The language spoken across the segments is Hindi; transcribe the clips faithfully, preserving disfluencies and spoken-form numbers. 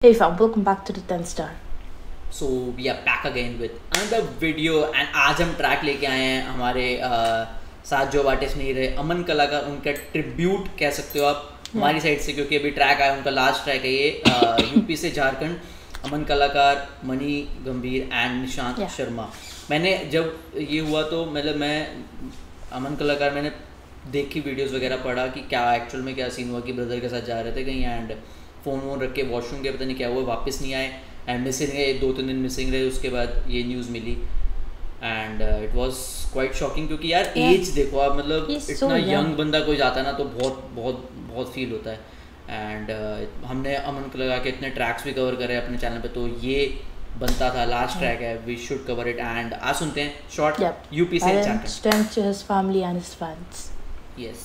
Hey fam, welcome back to the tenth Star. So we are back again with another video and आज हम ट्रैक लेके आए हैं हमारे uh, साथ जो आर्टिस्ट नहीं रहे अमन कलाकार, उनका ट्रिब्यूट कह सकते हो आप yeah. हमारी साइड से, क्योंकि अभी ट्रैक आया उनका लास्ट ट्रैक है ये यूपी से झारखंड, अमन कलाकार, मनी गंभीर एंड निशांत yeah. शर्मा। मैंने जब ये हुआ तो मतलब मैं अमन कलाकार मैंने देखी वीडियोस वगैरह पढ़ा कि क्या एक्चुअल में क्या सीन हुआ कि ब्रदर के साथ जा रहे थे कहीं एंड फ़ोन वोन रख के वॉशरूम के पता नहीं क्या हुआ, वापस नहीं आए एंड मिसिंग रहे, दो तीन दिन मिसिंग रहे। उसके बाद ये न्यूज़ मिली and it was quite shocking, क्योंकि यार एज yeah. देखो आप, मतलब इतना so यंग बंदा कोई जाता है ना तो बहुत बहुत बहुत फील होता है। एंड uh, हमने अमन को लगा के इतने ट्रैक्स भी कवर करे अपने चैनल पे, तो ये बनता था लास्ट ट्रैक है, we should cover it. And आज सुनते हैं शॉर्ट यूपी से Jharkhand. Strength to his family and his fans. Yes.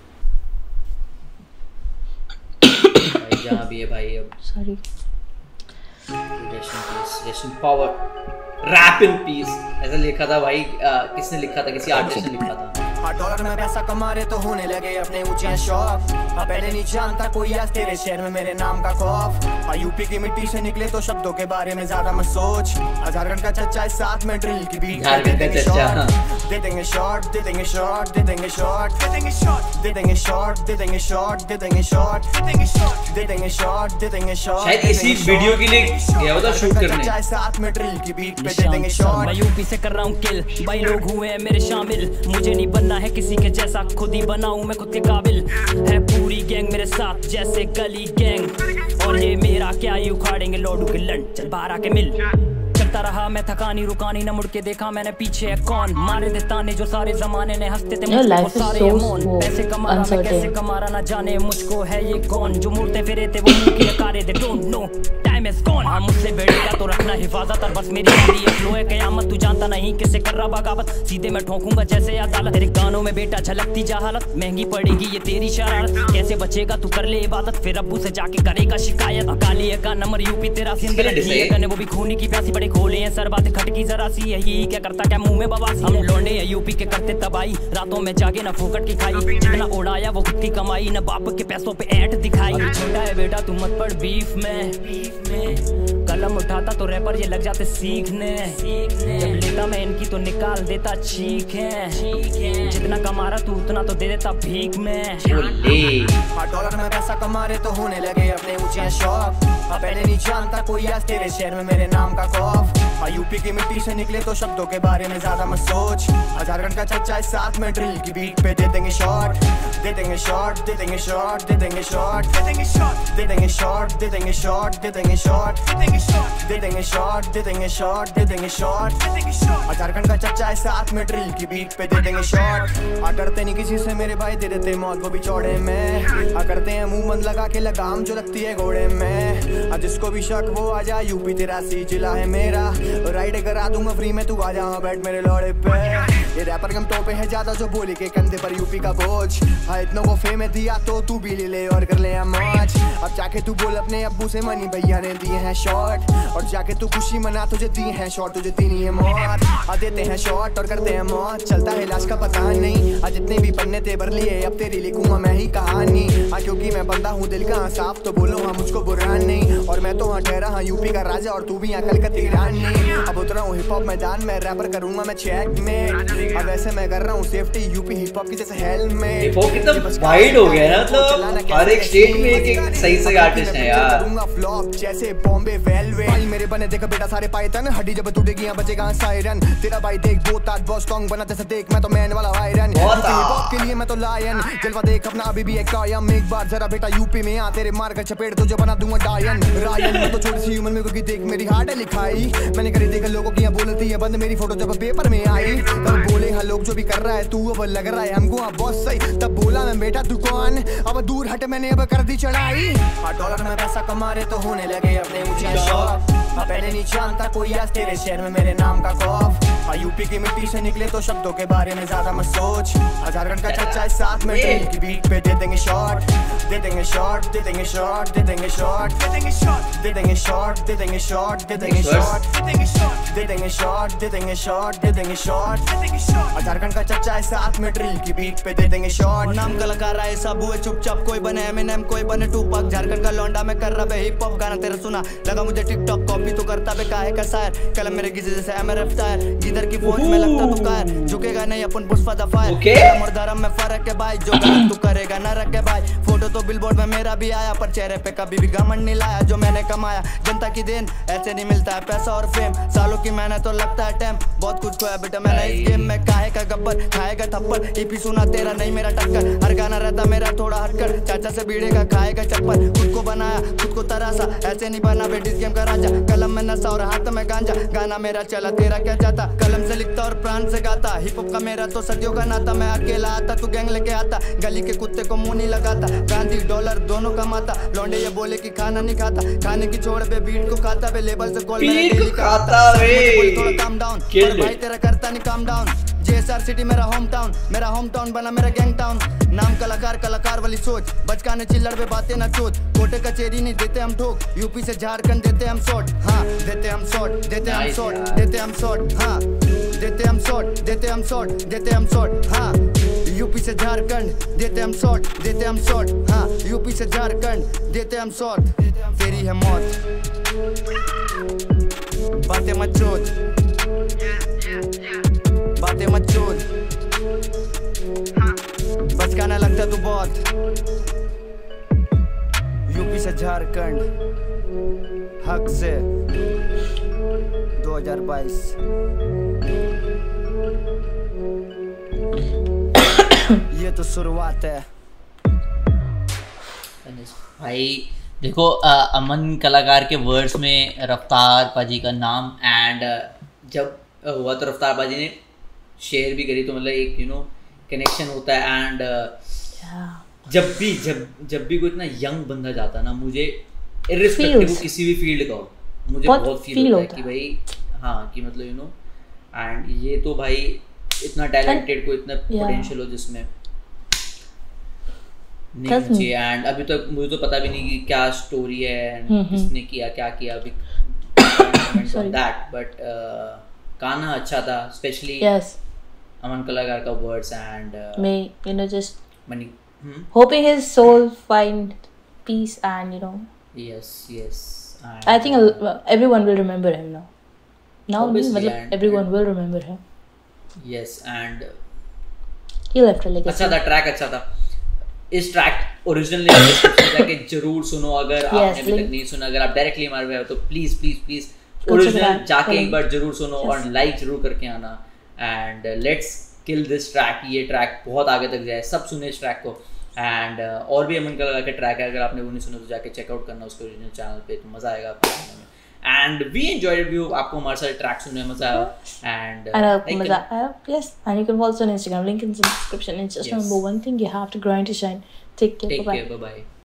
जहाँ भी है भाई अब Sorry. Rest in peace, rest in power, rap in peace ऐसा लिखा था भाई। आ, किसने लिखा था? किसी आर्टिस्ट ने लिखा था। हाँ डॉलर में पैसा कमा रहे तो होने लगे अपने ऊंचे शौक। हाँ पहले नहीं जानता कोई आज तेरे शहर में मेरे नाम का खौफ। हाँ यूपी की मिट्टी से निकले तो शब्दों के बारे में ज्यादा मत सोच। झारखंड का चच्चा है साथ में ड्रिल की बीट दे देंगे शॉट, दे देंगे शॉट, दे देंगे शॉट, दे देंगे शॉट, दे देंगे शॉट, दे देंगे शॉट, दे देंगे शॉट, दे देंगे शॉट, दे देंगे शॉट, दे देंगे शॉट, दे देंगे शॉट। शायद इसी वीडियो के लिए गया होता शूट करने। साथ में ड्रिल की बीट पे दे देंगे शॉट। मैं यूपी से कर रहा हूँ किल, भाई लोग हुए हैं मेरे शामिल, मुझे नहीं बनना है किसी के जैसा, खुद ही बनाऊं मैं खुद के काबिल। है पूरी गैंग मेरे साथ जैसे गली गैंग, और ये मेरा क्या ही उखाड़ेंगे लोडू के लंड, चल बाहर आके मिल। चलता रहा मैं थकानी रुकानी न मुड़ के देखा मैंने पीछे है कौन, मारे दे ताने जो सारे जमाने ने हंसते थे मुझको सारे अमोन। पैसे कमा रहा मैं कैसे कमा रहा न जाने मुझको है ये कौन, जो मुड़ते फिरे थे वो मुंह की अकारे दे don't know time is gone. हाँ मुझसे बेड़ेगा तो रखना हिफाजत, और बस मेरी गाड़ी एक फ्लो है कयामत, तू जानता नहीं किससे कर रहा बगावत, सीधे मैं ठोकूंगा जैसे अदालत। तेरे गानों में बेटा झलकती जा हालत, महंगी पड़ेगी ये तेरी शरारत, कैसे बचेगा तू कर ले इबादत, फिर अब्बू से जाके करेगा शिकायत। काली का नंबर यूपी तेरा सिंदर वो भी खूनी की प्यासी, बड़े खोले हैं सर बातें खटकी जरा सी है, ये क्या करता क्या मुंह में बवासी। हम लौंडे हैं यूपी के करते तबाही, रातों में जागे ना फूकट की खाई, जितना उड़ाया वो खुद की कमाई, न बाप के पैसों पे ऐंठ दिखाई। छोटा है बेटा तू मत पड़ बीफ में, कलम उठाता तो रैपर ये लग जाते सीखने, जब लेता मैं इनकी तो निकाल देता चीखें, जितना कमा रहा तू उतना तो दे देता भीख में। डॉलर में पैसा कमा रहे तो होने लगे अपने ऊंचे शौक। अब पहले नहीं जानता कोई आज तेरे शहर में मेरे नाम का खौफ। हाँ यूपी की मिट्टी से निकले तो शब्दों के बारे में ज्यादा मत सोच। झारखंड का चच्चा है साथ में ड्रिल की बीट पे दे देंगे शॉट, दे देंगे शॉट, दे देंगे शॉट, दे देंगे शॉट, दे देंगे शॉट, दे देंगे शॉट, दे देंगे शॉट, दे देंगे शॉट, दे देंगे शॉट, दे देंगे शॉट, दे देंगे शॉट, दे देंगे शॉट, दे देंगे शॉट। झारखंड का चच्चा है साथ में ड्रिल की बीट पे दे देंगे शॉट। आ करते नहीं किसी से मेरे भाई, दे देते मौत वो भी चौड़े में। आ करते हैं मुंह बंद लगा के लगाम जो लगती है घोड़े में। आ जिसको भी शक वो आ जा, यूपी तेरा सी जिला है मेरा, राइड करा दूंगा फ्री में, तू आ जा बैठ मेरे लौड़े पे। ये रैपर कम तो पे है ज्यादा जो बोली के कंधे पर यूपी का बोझ। हाँ इतनों को फेम दिया तो तू भी ले ले और कर ले मौज। अब जाके तू बोल अपने अब्बू से मनी भैया ने दिए हैं शॉट, और जाके तू खुशी मना तुझे दिए हैं शॉट, तुझे दी नहीं है मौत। आ देते हैं शॉट और करते हैं मौत, चलता है लाश का पता नहीं। आज जितने भी पन्ने ते भर लिए अब तेरी लिखूंगा मैं ही कहानी। हाँ क्योंकि मैं बंदा हूँ दिल का साफ, तो बोलो हाँ मुझको बुरा नहीं, और मैं तो हाँ ठहरा हाँ यूपी का राजा और तू भी यहाँ कलकत्ती रानी। अब उतरा हूँ हिप हॉप मैदान में, रैपर करूंगा मैं चेक में। अब ऐसे मैं कर रहा हूँ सेफ्टी यूपी हिप हॉप की जैसे हेलमेट। हिप हॉप कितना वाइड हो गया ना, मतलब हर एक स्टेट में एक एक सही सही आर्टिस्ट है यार। करूंगा फ्लॉप जैसे बॉम्बे वेलवे। भाई मेरे बने देखा बेटा सारे पाइथन, हड्डी जब टूटेगी यहाँ बचेगा सायरन। तेरा भाई देख दो ताज बॉस स्ट्रॉन्ग बना जैसे देख मैं तो मैन वाला आयरन। हिप हॉप के लिए मैं तो लायन, जलवा देख अपना अभी भी एक कायम। एक बार जरा बेटा यूपी में आ तेरे मार कर चपेट तुझे बना दूंगा डायन रायन। मैं तो छोटी सी उम्र में क्योंकि देख मेरी हार्ट है लिखाई, मैंने करी देखा लोगों की यहाँ बोलती है बंद मेरी फोटो जब पेपर में आई। तब बोले हाँ लोग जो भी कर रहा है तू अब लग रहा है हमको हाँ बहुत सही। तब बोला मैं बेटा तू कौन, अब दूर हट मैंने अब कर दी चढ़ाई। हाँ डॉलर में पैसा कमा रहे तो होने लगे अपने ऊंचे शौक। हाँ पहले नहीं जानता कोई आज तेरे शहर में मेरे नाम का खौफ। हाँ यूपी की मिट्टी से निकले तो शब्दों के बारे में ज्यादा मत सोच। झारखंड का चच्चा है साथ में ड्रिल की बीट पे दे देंगे शॉट, दे देंगे शॉट, दे देंगे शॉट, दे देंगे शॉट, दे देंगे शॉट, दे देंगे शॉट, दे देंगे शॉट, दे देंगे शॉट, दे देंगे शॉट, दे देंगे शॉट, दे देंगे शॉट, दे देंगे शॉट, दे देंगे शॉट। झारखंड का चच्चा है साथ में ड्रिल की बीट पे दे देंगे शॉट। नाम कलाकार आए सब हुए चुपचाप, कोई बने एमिनेम कोई बने टूपाक। झारखंड का लौंडा में कर रहा बे हिप हॉप गाना तेरा सुना, लगा मुझे टिकटॉक कॉपी तो करता बे काहे का शायर। कलम मेरे गिजे जैसे एमआरएफ टायर, जिधर की फौज में लगता तू कायर। झुकेगा नहीं अपन पुष्पा द फायर, और धर्म में फर्क है भाई, जो गलत तू करेगा ना रखे भाई। फोटो तो बिलबोर्ड में मेरा भी आया, पर चेहरे पे कभी भी घमंड नहीं लाया। जो मैंने कमाया जनता की देन, ऐसे नहीं मिलता है पैसा और फेम। सालों की मेहनत तो लगता है टाइम, बहुत कुछ खोया बेटा मैंने इस गेम में। काहे का गब्बर खाएगा थप्पड़, ईपी सुना तेरा नहीं मेरा टक्कर। हर गाना रहता मेरा थोड़ा हटकर, चाचा से भीड़ेगा खाएगा चप्पल। खुद को बनाया खुद को तरासा, ऐसे नहीं बना बेटी गेम का राजा। कलम में नशा और हाथ में गांजा, गाना मेरा चला तेरा क्या जाता। कलम से लिखता और प्राण से गाता, हिप हॉप का मेरा तो सदियों का नाता। मैं अकेला आता तू गैंग लेके आता, गली के कुत्ते को मुंह नहीं लगाता। गांधी डॉलर दोनों कमाता, लौंडे ये बोले कि खाना नहीं खाता। खाने की छोड़ पे बीट को खाता बे, लेबल से कॉल मेरे डेली खाता वे। थोड़ा काम डाउन भाई तेरा करता नहीं काम डाउन। जेएसआर सिटी मेरा होम टाउन, मेरा होम टाउन बना मेरा गैंग टाउन। नाम कलाकार कलाकार वाली सोच, बचकाने चिल्लड़ पे बातें ना चोच। कोटे कचेरी नहीं देते हम ठोक, यूपी से झारखंड देते हम शॉट। हाँ देते हम शॉट, देते हम शॉट, देते हम शॉट। हाँ देते हम शॉट, देते हम शॉट, देते हम शॉट। हाँ यूपी से झारखंड देते हम शॉट, देते हम शॉट। हाँ यूपी से झारखंड देते हम शॉट। तेरी है मौत बातें मत चोद, बातें मत चोद, बचकाना लगता तू बहुत। यूपी से झारखंड हक से दो हज़ार बाईस। ये तो शुरुआत है भाई। देखो आ, अमन कलाकार के वर्ड्स में रफ्तार पाजी का नाम, एंड जब हुआ तो रफ्तार पाजी ने शेयर भी करी, तो मतलब एक यू नो कनेक्शन होता है। एंड uh, जब भी जब जब भी कोई इतना यंग बंदा जाता ना, मुझे इर्रिस्पेक्टिव किसी भी फील्ड का हो, मुझे बहुत, बहुत फील होता है कि भाई हाँ कि मतलब यू नो एंड ये तो भाई इतना टैलेंटेड को इतना पोटेंशियल हो जिसमें नहीं चाहिए। एंड अभी तक तो, मुझे तो पता भी नहीं कि क्या स्टोरी है, किसने किया क्या किया अभी दैट, बट गाना अच्छा था, स्पेशली अमन कलाकार का words and may you know just money hmm? hoping his soul find peace and you know yes yes and, I think uh, everyone will remember him now now obviously, everyone will remember him yes and he left a legacy। अच्छा था ट्रैक, अच्छा था। इस ट्रैक ओरिजिनली डिस्क्रिप्शन जाके जरूर सुनो, अगर yes, आपने अभी तक नहीं सुना। अगर आप डायरेक्टली हमारे पे हो तो प्लीज प्लीज प्लीज ओरिजिनल जाके एक बार जरूर सुनो और लाइक जरूर करके आना। And let's kill this track, ये ट्रैक बहुत आगे तक जाए, सब सुने इस ट्रैक को। एंड uh, और भी अमन कलाकार के ट्रैक है, अगर आपने वो नहीं सुना तो जाके चेकआउट करना उसके ओरिजिनल चैनल पे, तो मजा आएगा आपको सुनने में। एंड वी एंजॉयड व्यू, आपको हमारे सारे ट्रैक सुनने में मजा आया। एंड आपको मजा आया, yes. And you can follow us on Instagram, link in the description। It's just remember one thing, you have to grind to shine। Take care, Take bye care, bye bye।